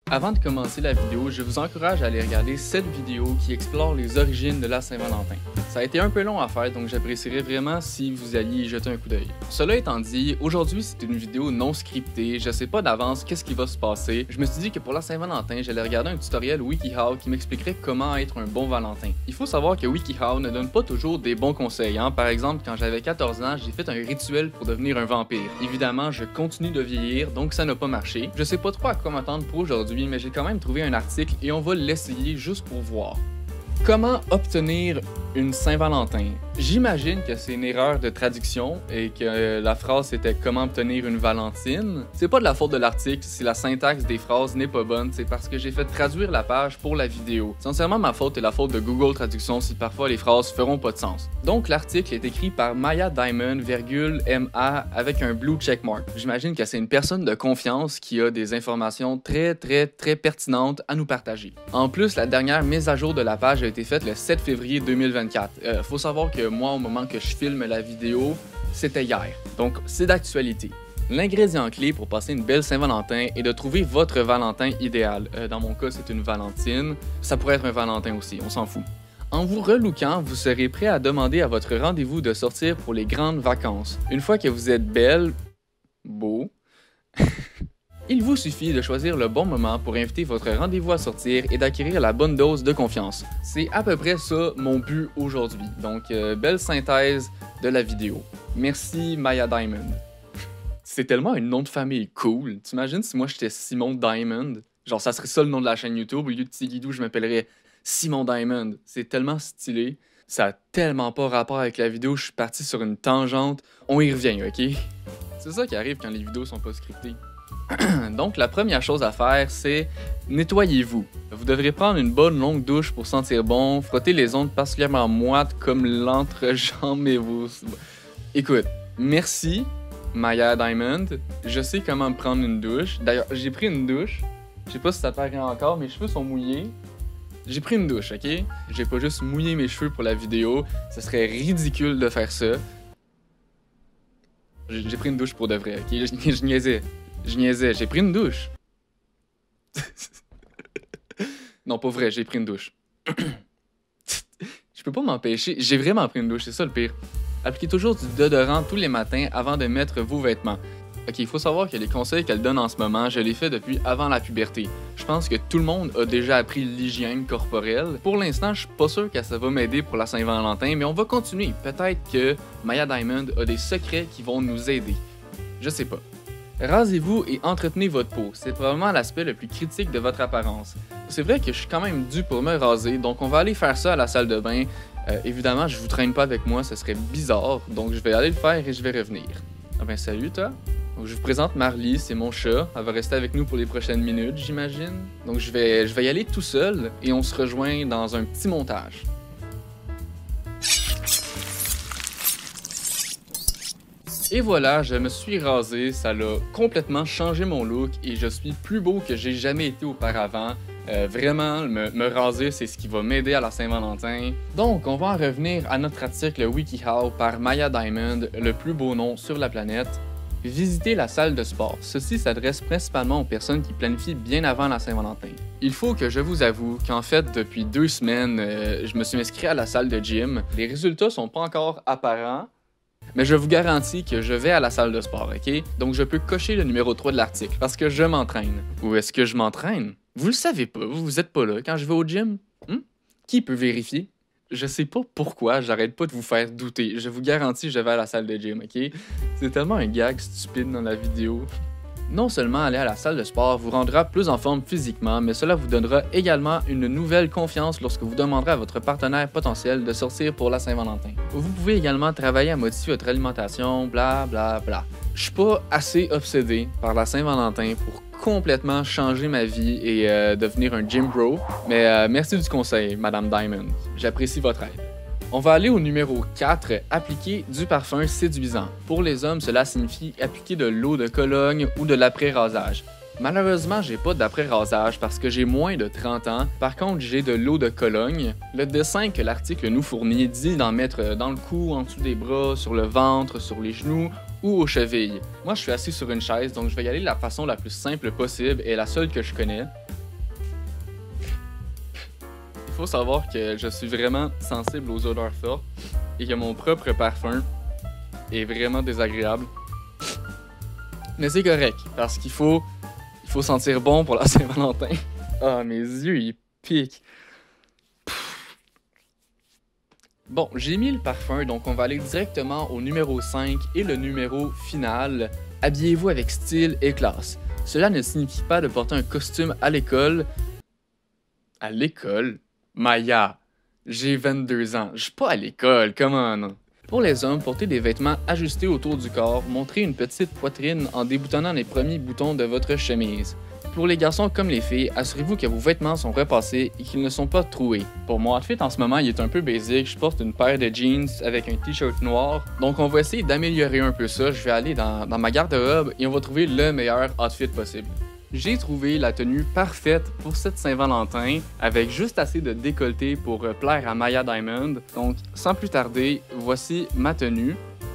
Avant de commencer la vidéo, je vous encourage à aller regarder cette vidéo qui explore les origines de la Saint-Valentin. Ça a été un peu long à faire, donc j'apprécierais vraiment si vous alliez y jeter un coup d'œil. Cela étant dit, aujourd'hui c'est une vidéo non scriptée, je sais pas d'avance qu'est-ce qui va se passer. Je me suis dit que pour la Saint-Valentin, j'allais regarder un tutoriel WikiHow qui m'expliquerait comment être un bon Valentin. Il faut savoir que WikiHow ne donne pas toujours des bons conseils, hein. Par exemple, quand j'avais 14 ans, j'ai fait un rituel pour devenir un vampire. Évidemment, je continue de vieillir, donc ça n'a pas marché. Je sais pas trop à quoi m'attendre pour aujourd'hui, mais j'ai quand même trouvé un article et on va l'essayer juste pour voir. Comment obtenir une Saint-Valentin? J'imagine que c'est une erreur de traduction et que la phrase c'était comment obtenir une Valentine. C'est pas de la faute de l'article si la syntaxe des phrases n'est pas bonne, c'est parce que j'ai fait traduire la page pour la vidéo. Sincèrement, ma faute est la faute de Google Traduction si parfois les phrases feront pas de sens. Donc l'article est écrit par Maya Diamond, MA avec un blue checkmark. J'imagine que c'est une personne de confiance qui a des informations très pertinentes à nous partager. En plus, la dernière mise à jour de la page a été faite le 7 février 2024. Faut savoir que moi, au moment que je filme la vidéo, c'était hier. Donc, c'est d'actualité. L'ingrédient clé pour passer une belle Saint-Valentin est de trouver votre Valentin idéal. Dans mon cas, c'est une Valentine. Ça pourrait être un Valentin aussi, on s'en fout. En vous relookant, vous serez prêt à demander à votre rendez-vous de sortir pour les grandes vacances. Une fois que vous êtes belle, beau, il vous suffit de choisir le bon moment pour inviter votre rendez-vous à sortir et d'acquérir la bonne dose de confiance. C'est à peu près ça mon but aujourd'hui. Donc, belle synthèse de la vidéo. Merci Maya Diamond. C'est tellement un nom de famille cool. T'imagines si moi j'étais Simon Diamond? Genre, ça serait ça le nom de la chaîne YouTube. Au lieu de Tigidou, je m'appellerais Simon Diamond. C'est tellement stylé. Ça a tellement pas rapport avec la vidéo. Je suis parti sur une tangente. On y revient, ok? C'est ça qui arrive quand les vidéos sont pas scriptées. Donc, la première chose à faire, c'est nettoyez-vous. Vous devrez prendre une bonne longue douche pour sentir bon, frotter les ondes particulièrement moites comme l'entrejambe et vos... Écoute, merci Maya Diamond. Je sais comment prendre une douche. D'ailleurs, j'ai pris une douche. Je sais pas si ça paraît encore, mes cheveux sont mouillés. J'ai pris une douche, ok? J'ai pas juste mouillé mes cheveux pour la vidéo. Ce serait ridicule de faire ça. J'ai pris une douche pour de vrai, ok? Je niaisais. J'ai pris une douche. Non, pas vrai, j'ai pris une douche. Je peux pas m'empêcher, j'ai vraiment pris une douche, c'est ça le pire. Appliquez toujours du déodorant tous les matins avant de mettre vos vêtements. Ok, il faut savoir que les conseils qu'elle donne en ce moment, je les fais depuis avant la puberté. Je pense que tout le monde a déjà appris l'hygiène corporelle. Pour l'instant, je suis pas sûr que ça va m'aider pour la Saint-Valentin, mais on va continuer. Peut-être que Maya Diamond a des secrets qui vont nous aider. Je sais pas. Rasez-vous et entretenez votre peau, c'est probablement l'aspect le plus critique de votre apparence. C'est vrai que je suis quand même dû pour me raser, donc on va aller faire ça à la salle de bain. Évidemment, je vous traîne pas avec moi, ce serait bizarre, donc je vais aller le faire et je vais revenir. Ah ben salut toi! Donc je vous présente Marley, c'est mon chat, elle va rester avec nous pour les prochaines minutes, j'imagine. Donc je vais y aller tout seul et on se rejoint dans un petit montage. Et voilà, je me suis rasé, ça l'a complètement changé mon look et je suis plus beau que j'ai jamais été auparavant. Vraiment, me raser, c'est ce qui va m'aider à la Saint-Valentin. Donc, on va en revenir à notre article WikiHow par Maya Diamond, le plus beau nom sur la planète. Visiter la salle de sport. Ceci s'adresse principalement aux personnes qui planifient bien avant la Saint-Valentin. Il faut que je vous avoue qu'en fait, depuis 2 semaines, je me suis inscrit à la salle de gym. Les résultats sont pas encore apparents. Mais je vous garantis que je vais à la salle de sport, ok? Donc je peux cocher le numéro 3 de l'article, parce que je m'entraîne. Ou est-ce que je m'entraîne? Vous le savez pas, vous êtes pas là quand je vais au gym? Qui peut vérifier? Je sais pas pourquoi, j'arrête pas de vous faire douter. Je vous garantis, je vais à la salle de gym, ok? C'est tellement un gag stupide dans la vidéo. Non seulement aller à la salle de sport vous rendra plus en forme physiquement, mais cela vous donnera également une nouvelle confiance lorsque vous demanderez à votre partenaire potentiel de sortir pour la Saint-Valentin. Vous pouvez également travailler à modifier votre alimentation, bla bla bla. Je suis pas assez obsédé par la Saint-Valentin pour complètement changer ma vie et devenir un gym bro, mais merci du conseil, Madame Diamond. J'apprécie votre aide. On va aller au numéro 4, appliquer du parfum séduisant. Pour les hommes, cela signifie appliquer de l'eau de Cologne ou de l'après-rasage. Malheureusement, j'ai pas d'après-rasage parce que j'ai moins de 30 ans. Par contre, j'ai de l'eau de Cologne. Le dessin que l'article nous fournit dit d'en mettre dans le cou, en dessous des bras, sur le ventre, sur les genoux ou aux chevilles. Moi, je suis assis sur une chaise, donc je vais y aller de la façon la plus simple possible et la seule que je connais. faut savoir que je suis vraiment sensible aux odeurs fortes et que mon propre parfum est vraiment désagréable. Mais c'est correct, parce qu'il faut sentir bon pour la Saint-Valentin. Ah, mes yeux, ils piquent. Bon, j'ai mis le parfum, donc on va aller directement au numéro 5 et le numéro final. Habillez-vous avec style et classe. Cela ne signifie pas de porter un costume à l'école. À l'école? Maya, j'ai 22 ans, je suis pas à l'école, come on! Pour les hommes, portez des vêtements ajustés autour du corps, montrez une petite poitrine en déboutonnant les premiers boutons de votre chemise. Pour les garçons comme les filles, assurez-vous que vos vêtements sont repassés et qu'ils ne sont pas troués. Pour mon outfit en ce moment, il est un peu basique, je porte une paire de jeans avec un t-shirt noir, donc on va essayer d'améliorer un peu ça. Je vais aller dans ma garde-robe et on va trouver le meilleur outfit possible. J'ai trouvé la tenue parfaite pour cette Saint-Valentin avec juste assez de décolleté pour plaire à Maya Diamond. Donc, sans plus tarder, voici ma tenue.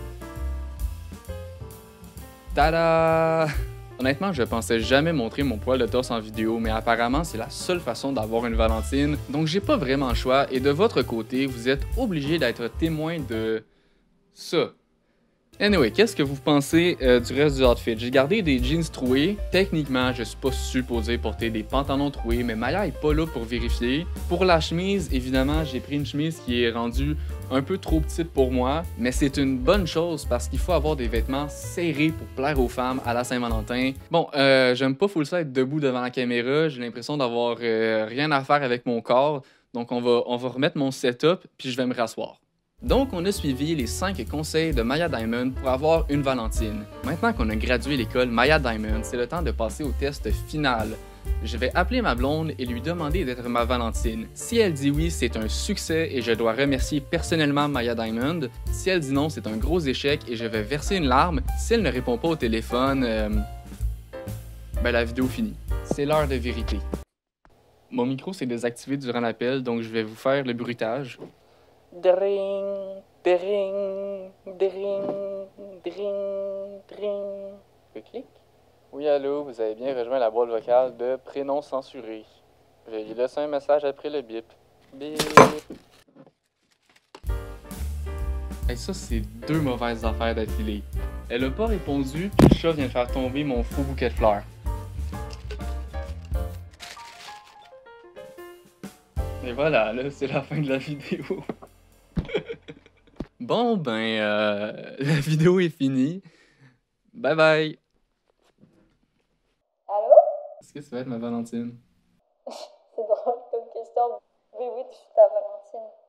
Tada! Honnêtement, je pensais jamais montrer mon poil de torse en vidéo, mais apparemment, c'est la seule façon d'avoir une Valentine. Donc, j'ai pas vraiment le choix et de votre côté, vous êtes obligé d'être témoin de ça. Anyway, qu'est-ce que vous pensez du reste du outfit? J'ai gardé des jeans troués. Techniquement, je suis pas supposé porter des pantalons troués, mais Maya est pas là pour vérifier. Pour la chemise, évidemment, j'ai pris une chemise qui est rendue un peu trop petite pour moi, mais c'est une bonne chose parce qu'il faut avoir des vêtements serrés pour plaire aux femmes à la Saint-Valentin. Bon, j'aime pas full ça être debout devant la caméra. J'ai l'impression d'avoir rien à faire avec mon corps. Donc, on va remettre mon setup, puis je vais me rasseoir. Donc, on a suivi les 5 conseils de Maya Diamond pour avoir une Valentine. Maintenant qu'on a gradué l'école Maya Diamond, c'est le temps de passer au test final. Je vais appeler ma blonde et lui demander d'être ma Valentine. Si elle dit oui, c'est un succès et je dois remercier personnellement Maya Diamond. Si elle dit non, c'est un gros échec et je vais verser une larme. Si elle ne répond pas au téléphone, ben la vidéo finit. C'est l'heure de vérité. Mon micro s'est désactivé durant l'appel, donc je vais vous faire le bruitage. Dring, dring, dring, dring, dring. Clic. Oui, allô, vous avez bien rejoint la boîte vocale de prénom censuré. Veuillez laisser un message après le bip. Bip. Et ça, c'est 2 mauvaises affaires d'affilée. Elle a pas répondu, puis le chat vient de faire tomber mon faux bouquet de fleurs. Et voilà, là, c'est la fin de la vidéo. Bon, ben, la vidéo est finie. Bye bye. Allô? Est-ce que ça va être ma Valentine? C'est drôle comme question. Oui, oui, je suis ta Valentine.